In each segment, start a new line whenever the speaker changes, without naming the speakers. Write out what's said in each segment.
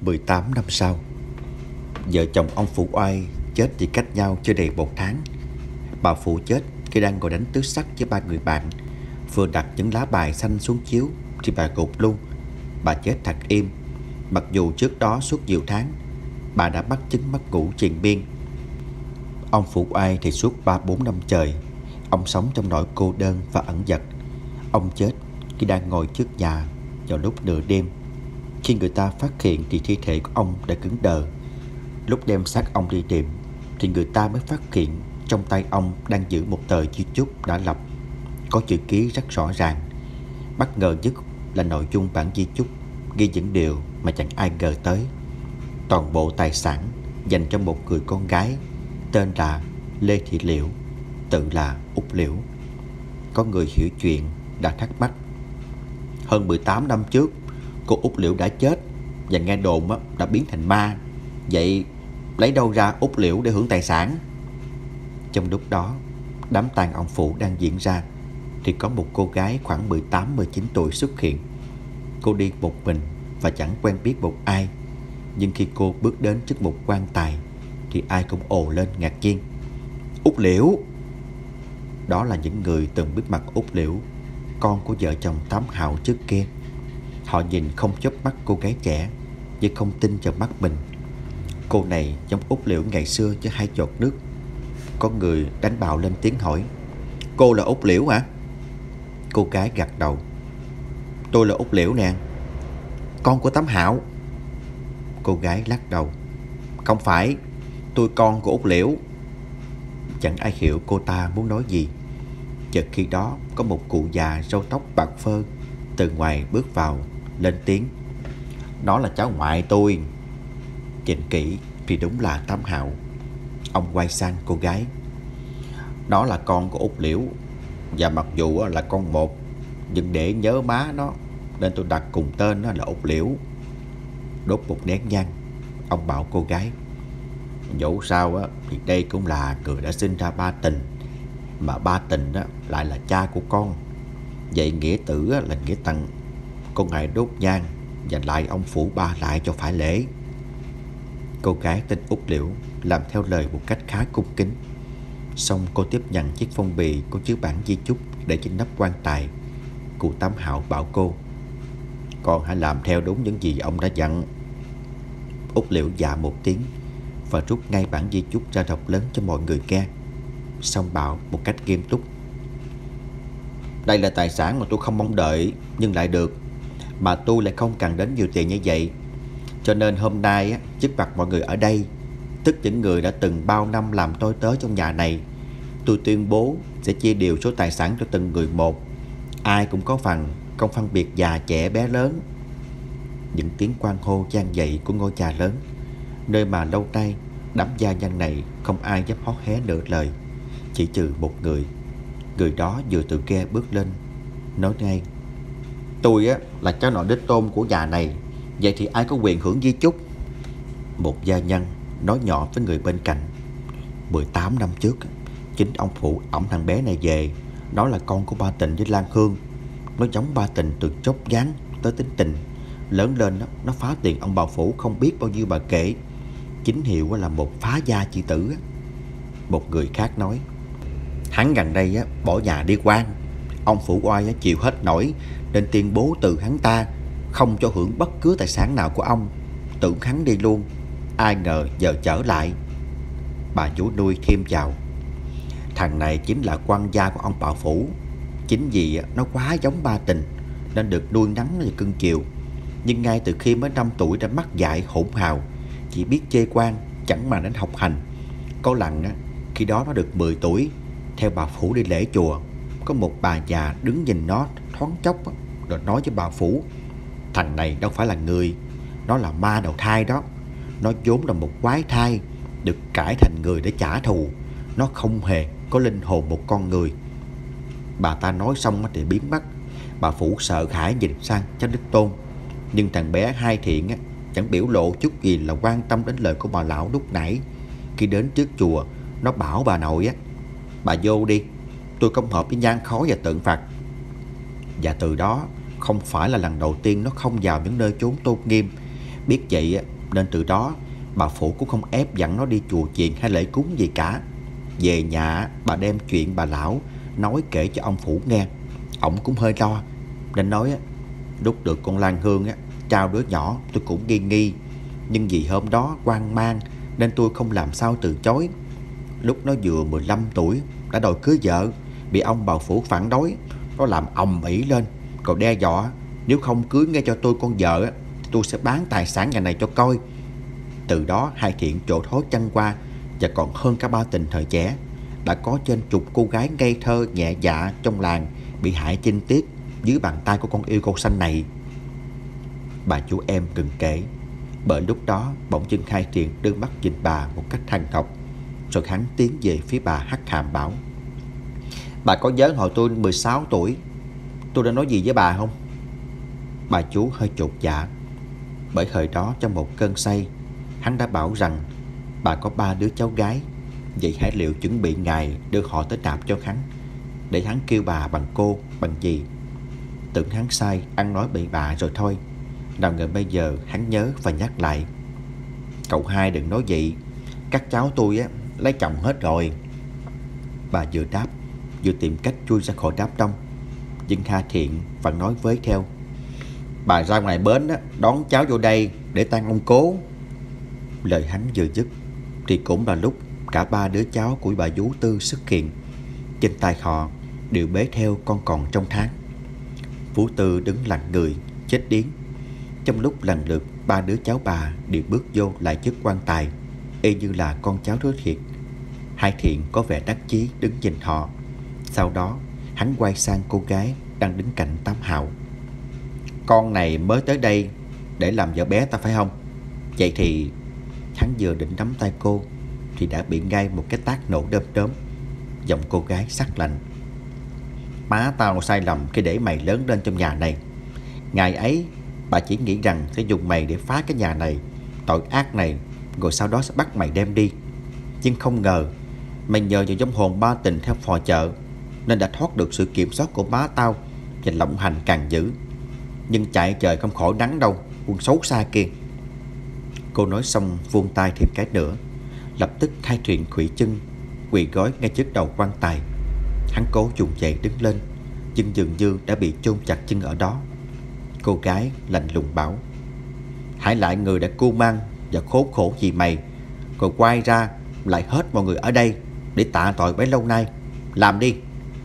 18 năm sau, vợ chồng ông Phụ Oai chết chỉ cách nhau chưa đầy 1 tháng. Bà Phụ chết khi đang ngồi đánh tứ sắc với 3 người bạn. Vừa đặt những lá bài xanh xuống chiếu thì bà gục luôn. Bà chết thật im, mặc dù trước đó suốt nhiều tháng bà đã mắc chứng mất ngủ triền miên. Ông Phụ Oai thì suốt 3-4 năm trời ông sống trong nỗi cô đơn và ẩn dật. Ông chết khi đang ngồi trước nhà vào lúc nửa đêm. Khi người ta phát hiện thì thi thể của ông đã cứng đờ. Lúc đem xác ông đi tìm thì người ta mới phát hiện trong tay ông đang giữ một tờ di chúc đã lập, có chữ ký rất rõ ràng. Bất ngờ nhất là nội dung bản di chúc ghi những điều mà chẳng ai ngờ tới. Toàn bộ tài sản dành cho một người con gái tên là Lê Thị Liễu, tự là Út Liễu. Có người hiểu chuyện đã thắc mắc: hơn 18 năm trước cô Út Liễu đã chết và nghe đồn đã biến thành ma. Vậy lấy đâu ra Út Liễu để hưởng tài sản? Trong lúc đó, đám tang ông Phụ đang diễn ra thì có một cô gái khoảng 18-19 tuổi xuất hiện. Cô đi một mình và chẳng quen biết một ai. Nhưng khi cô bước đến trước một quan tài thì ai cũng ồ lên ngạc nhiên: Út Liễu! Đó là những người từng biết mặt Út Liễu, con của vợ chồng Tám Hào trước kia. Họ nhìn không chớp mắt cô gái trẻ nhưng không tin vào mắt mình. Cô này giống Út Liễu ngày xưa với 2 giọt nước. Có người đánh bạo lên tiếng hỏi: cô là Út Liễu hả? Cô gái gật đầu: tôi là Út Liễu nè, con của Tám Hạo. Cô gái lắc đầu: không phải, tôi con của Út Liễu. Chẳng ai hiểu cô ta muốn nói gì. Chợt khi đó có một cụ già râu tóc bạc phơ từ ngoài bước vào, lên tiếng: nó là cháu ngoại tôi. Nhìn kỹ thì đúng là Tám Hạo. Ông quay sang cô gái: nó là con của Út Liễu, và mặc dù là con một, nhưng để nhớ má nó nên tôi đặt cùng tên nó là Út Liễu. Đốt một nén nhang, ông bảo cô gái: dẫu sao thì đây cũng là người đã sinh ra ba Tình, mà ba Tình lại là cha của con. Vậy nghĩa tử là nghĩa tặng. Con hãy đốt nhang và lại ông Phụ ba lại cho phải lễ. Cô gái tên Út Liễu làm theo lời một cách khá cung kính. Xong cô tiếp nhận chiếc phong bì có chứa bản di chúc để trên nắp quan tài. Cụ Tám Hạo bảo cô: con hãy làm theo đúng những gì ông đã dặn. Út Liễu dạ một tiếng và rút ngay bản di chúc ra đọc lớn cho mọi người nghe. Xong bảo một cách nghiêm túc: đây là tài sản mà tôi không mong đợi nhưng lại được, mà tôi lại không cần đến nhiều tiền như vậy. Cho nên hôm nay trước mặt mọi người ở đây, tức những người đã từng bao năm làm tôi tớ trong nhà này, tôi tuyên bố sẽ chia đều số tài sản cho từng người một. Ai cũng có phần, không phân biệt già trẻ bé lớn. Những tiếng hoan hô vang dậy của ngôi nhà lớn, nơi mà lâu nay đám gia nhân này không ai dám hót hé nửa lời, chỉ trừ một người. Người đó vừa từ ghe bước lên, nói ngay: tôi là cháu nội đích tôn của nhà này, vậy thì ai có quyền hưởng di chúc? Một gia nhân nói nhỏ với người bên cạnh: 18 năm trước chính ông Phụ ẵm thằng bé này về. Nó là con của ba Tình với Lan Hương. Nó giống ba Tình từ chốc dáng tới tính tình. Lớn lên nó phá tiền ông bà Phủ không biết bao nhiêu bà kể. Chính hiệu là một phá gia chi tử. Một người khác nói: hắn gần đây bỏ nhà đi quan. Ông Phụ Oai chịu hết nổi nên tuyên bố từ hắn ta không cho hưởng bất cứ tài sản nào của ông, tưởng hắn đi luôn. Ai ngờ giờ trở lại. Bà vú nuôi thêm vào: thằng này chính là quan gia của ông bà Phủ. Chính vì nó quá giống ba Tình nên được nuôi nắng và cưng chiều. Nhưng ngay từ khi mới 5 tuổi đã mắc dại hỗn hào, chỉ biết chê quan, chẳng màng đến học hành. Có lần khi đó nó được 10 tuổi, theo bà Phủ đi lễ chùa. Có một bà già đứng nhìn nó thoáng chốc rồi nói với bà Phủ: thằng này đâu phải là người, nó là ma đầu thai đó. Nó vốn là một quái thai, được cải thành người để trả thù. Nó không hề có linh hồn một con người. Bà ta nói xong thì biến mất. Bà Phủ sợ hãi nhìn sang cháu đích tôn. Nhưng thằng bé Hai Thiện chẳng biểu lộ chút gì là quan tâm đến lời của bà lão lúc nãy. Khi đến trước chùa, nó bảo bà nội: bà vô đi, tôi không hợp với nhang khói và tượng Phật. Và từ đó không phải là lần đầu tiên nó không vào những nơi chốn tôn nghiêm. Biết vậy nên từ đó bà Phủ cũng không ép dặn nó đi chùa chiền hay lễ cúng gì cả. Về nhà bà đem chuyện bà lão nói kể cho ông Phủ nghe. Ổng cũng hơi lo nên nói lúc được con Lan Hương trao đứa nhỏ tôi cũng nghi nghi, nhưng vì hôm đó hoang mang nên tôi không làm sao từ chối. Lúc nó vừa 15 tuổi đã đòi cưới vợ, bị ông bà Phủ phản đối. Nó làm ầm ĩ lên, còn đe dọa nếu không cưới ngay cho tôi con vợ thì tôi sẽ bán tài sản nhà này cho coi. Từ đó hai Thiện trổ thối chăng qua, và còn hơn cả ba tình thời trẻ. Đã có trên chục cô gái ngây thơ nhẹ dạ trong làng bị hại chinh tiết dưới bàn tay của con yêu cô xanh này. Bà chú em ngừng kể, bởi lúc đó bỗng dưng hai Thiện đưa mắt nhìn bà một cách than thộc. Rồi hắn tiến về phía bà hất hàm bảo: bà có nhớ hồi tôi 16 tuổi tôi đã nói gì với bà không? Bà chú hơi chột dạ, bởi thời đó trong một cơn say hắn đã bảo rằng bà có 3 đứa cháu gái. Vậy hãy liệu chuẩn bị ngày đưa họ tới nạp cho hắn, để hắn kêu bà bằng cô, bằng dì. Tưởng hắn sai, ăn nói bậy bạ rồi thôi. Nào ngờ bây giờ hắn nhớ và nhắc lại: cậu hai đừng nói vậy, các cháu tôi lấy chồng hết rồi. Bà vừa đáp vừa tìm cách chui ra khỏi đám đông. Nhưng Hà Thiện vẫn nói với theo: bà ra ngoài bến đón cháu vô đây để tang ông Cố. Lời hắn vừa dứt thì cũng là lúc cả 3 đứa cháu của bà vú Tư xuất hiện. Trên tay họ đều bế theo con còn trong tháng. Phú Tư đứng lặng người chết điếng. Trong lúc lần lượt 3 đứa cháu bà đều bước vô lại chiếc quan tài, y như là con cháu thứ thiệt. Hai Thiện có vẻ đắc chí đứng nhìn họ. Sau đó hắn quay sang cô gái đang đứng cạnh Tám Hào: con này mới tới đây để làm vợ bé ta phải không? Vậy thì... Hắn vừa định nắm tay cô thì đã bị ngay một cái tát nổ đơm đớm. Giọng cô gái sắc lạnh: má tao sai lầm khi để mày lớn lên trong nhà này. Ngày ấy bà chỉ nghĩ rằng sẽ dùng mày để phá cái nhà này, tội ác này, rồi sau đó sẽ bắt mày đem đi. Nhưng không ngờ mày nhờ vào giống hồn ba tình theo phò chợ nên đã thoát được sự kiểm soát của má tao và lộng hành càng dữ. Nhưng chạy trời không khỏi nắng đâu, quân xấu xa kia. Cô nói xong vuông tay thêm cái nữa. Lập tức hai Thiện khuỵu chân quỳ gối ngay trước đầu quan tài. Hắn cố dùng dậy đứng lên, nhưng dường như đã bị chôn chặt chân ở đó. Cô gái lạnh lùng bảo: hãy lại người đã cưu mang và khốn khổ vì mày, rồi quay ra lại hết mọi người ở đây để tạ tội bấy lâu nay. Làm đi.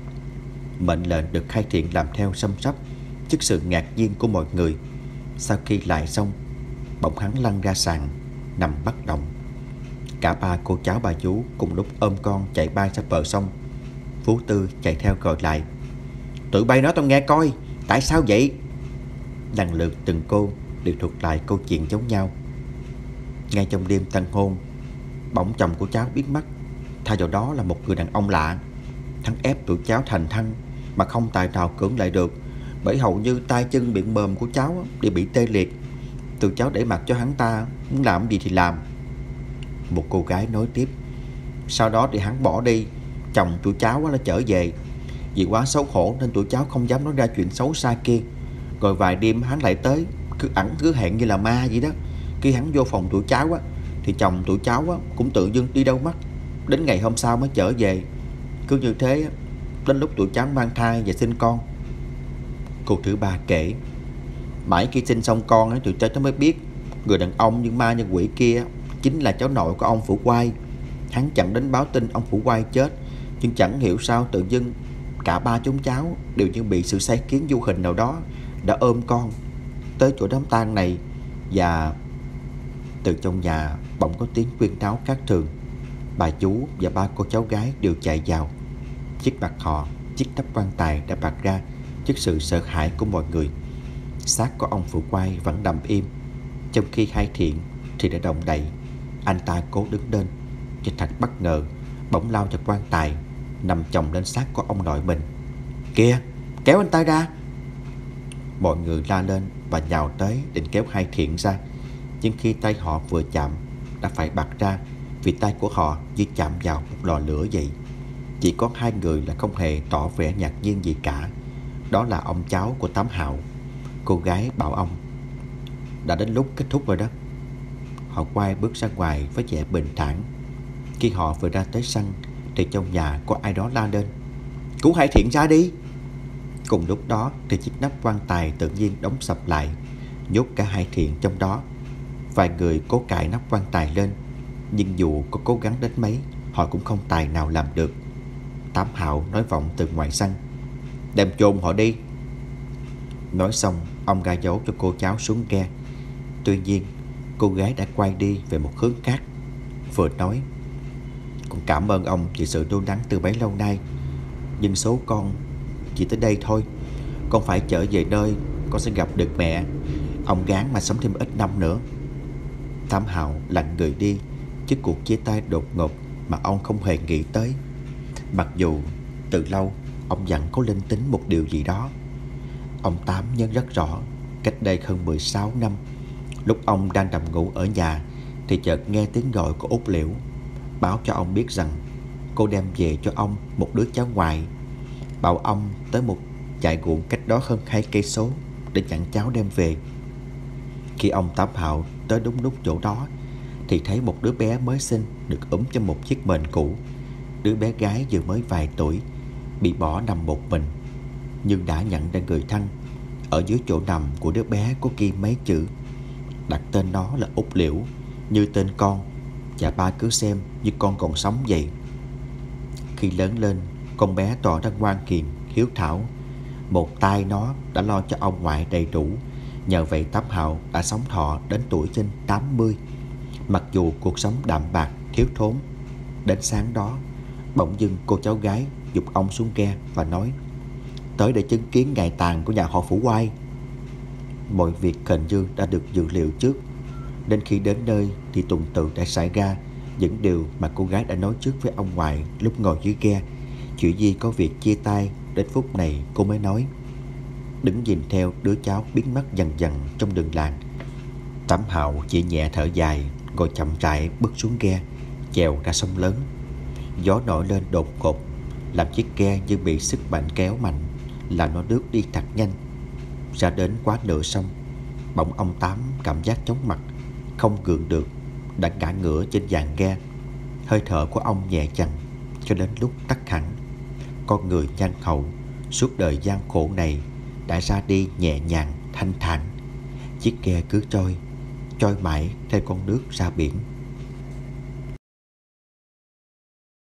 Mệnh lệnh được hai Thiện làm theo xăm sắp trước sự ngạc nhiên của mọi người. Sau khi lại xong, bỗng hắn lăn ra sàn nằm bất động. Cả 3 cô cháu bà vú cùng lúc ôm con chạy bay ra bờ sông. Phú Tư chạy theo gọi lại: tụi bay nói tao nghe coi, tại sao vậy? Lần lượt từng cô đều thuật lại câu chuyện giống nhau. Ngay trong đêm tân hôn, bỗng chồng của cháu biến mất, thay vào đó là một người đàn ông lạ. Hắn ép tụi cháu thành thân mà không tài nào cưỡng lại được, bởi hầu như tay chân miệng mồm của cháu đều bị tê liệt. Tụi cháu để mặc cho hắn ta muốn làm gì thì làm. Một cô gái nói tiếp: sau đó thì hắn bỏ đi. Chồng tụi cháu nó trở về. Vì quá xấu hổ nên tụi cháu không dám nói ra chuyện xấu xa kia. Rồi vài đêm hắn lại tới, cứ hẹn như là ma vậy đó. Khi hắn vô phòng tụi cháu thì chồng tụi cháu cũng tự dưng đi đâu mất. Đến ngày hôm sau mới trở về. Cứ như thế đến lúc tụi cháu mang thai và sinh con. Cô thứ ba kể: mãi khi sinh xong con tụi cháu mới biết người đàn ông như ma như quỷ kia chính là cháu nội của ông Phủ Quai. Hắn chẳng đến báo tin ông Phủ Quai chết, nhưng chẳng hiểu sao tự dưng cả 3 chúng cháu đều như bị sự sai khiến vô hình nào đó đã ôm con tới chỗ đám tang này. Và từ trong nhà bỗng có tiếng quyên náo khác thường. Bà chú và 3 cô cháu gái đều chạy vào. Chiếc mặt họ, chiếc nắp quan tài đã bật ra trước sự sợ hãi của mọi người. Xác của ông Phủ Quai vẫn nằm im, trong khi hai Thiện thì đã động đậy. Anh ta cố đứng lên, nhưng thật bất ngờ bỗng lao vào quan tài, nằm chồng lên xác của ông nội mình. Kìa, kéo anh ta ra! Mọi người la lên và nhào tới định kéo hai Thiện ra. Nhưng khi tay họ vừa chạm đã phải bật ra, vì tay của họ như chạm vào một lò lửa vậy. Chỉ có 2 người là không hề tỏ vẻ ngạc nhiên gì cả. Đó là ông cháu của Tám Hào. Cô gái bảo ông: đã đến lúc kết thúc rồi đó. họ quay bước ra ngoài với vẻ bình thản. Khi họ vừa ra tới sân thì trong nhà có ai đó la lên: "Cứu Hải Thiện ra đi!" Cùng lúc đó thì chiếc nắp quan tài tự nhiên đóng sập lại, nhốt cả Hải Thiện trong đó. Vài người cố cài nắp quan tài lên, nhưng dù có cố gắng đến mấy, họ cũng không tài nào làm được. Tám Hạo nói vọng từ ngoài sân: "Đem chôn họ đi." Nói xong, ông gài dấu cho cô cháu xuống ghe. Tuy nhiên, cô gái đã quay đi về một hướng khác, vừa nói: "Con cảm ơn ông vì sự đôn đắn từ bấy lâu nay, nhưng số con chỉ tới đây thôi. Con phải trở về nơi con sẽ gặp được mẹ. Ông gán mà sống thêm ít năm nữa." Tám Hạo lặng người đi trước cuộc chia tay đột ngột mà ông không hề nghĩ tới. Mặc dù từ lâu ông dặn có linh tính một điều gì đó. Ông Tám nhớ rất rõ, cách đây hơn 16 năm, lúc ông đang nằm ngủ ở nhà thì chợt nghe tiếng gọi của Út Liễu, báo cho ông biết rằng cô đem về cho ông một đứa cháu ngoại, bảo ông tới một trại ruộng cách đó hơn 2 cây số để chặn cháu đem về. Khi ông Tám Hạo tới đúng lúc chỗ đó thì thấy một đứa bé mới sinh được úm trong một chiếc mền cũ. Đứa bé gái vừa mới vài tuổi, bị bỏ nằm một mình, nhưng đã nhận ra người thân. Ở dưới chỗ nằm của đứa bé có ghi mấy chữ, đặt tên nó là Út Liễu, như tên con, và ba cứ xem như con còn sống vậy. Khi lớn lên, con bé tỏ ra ngoan hiền, hiếu thảo. Một tay nó đã lo cho ông ngoại đầy đủ. Nhờ vậy Tám Hạo đã sống thọ đến tuổi trên 80. Mặc dù cuộc sống đạm bạc, thiếu thốn. Đến sáng đó, bỗng dưng cô cháu gái giục ông xuống ghe và nói: "Tới để chứng kiến ngày tàn của nhà họ Phủ Oai." Mọi việc hình như đã được dự liệu trước. Đến khi đến nơi thì tuần tự đã xảy ra những điều mà cô gái đã nói trước với ông ngoại lúc ngồi dưới ghe. Chỉ vì có việc chia tay, đến phút này cô mới nói. Đứng nhìn theo đứa cháu biến mất dần dần trong đường làng, Tám Hạo chỉ nhẹ thở dài, rồi chậm rãi bước xuống ghe, chèo ra sông lớn. Gió nổi lên đột ngột, làm chiếc ghe như bị sức mạnh kéo mạnh, làm nó lướt đi thật nhanh. Ra đến quá nửa sông, bỗng ông Tám cảm giác chóng mặt, không gượng được, đã ngã ngửa trên vàn ghe. Hơi thở của ông nhẹ dần cho đến lúc tắt hẳn. Con người nhanh hậu suốt đời gian khổ này đã ra đi nhẹ nhàng, thanh thản. Chiếc ghe cứ trôi mãi theo con nước ra biển.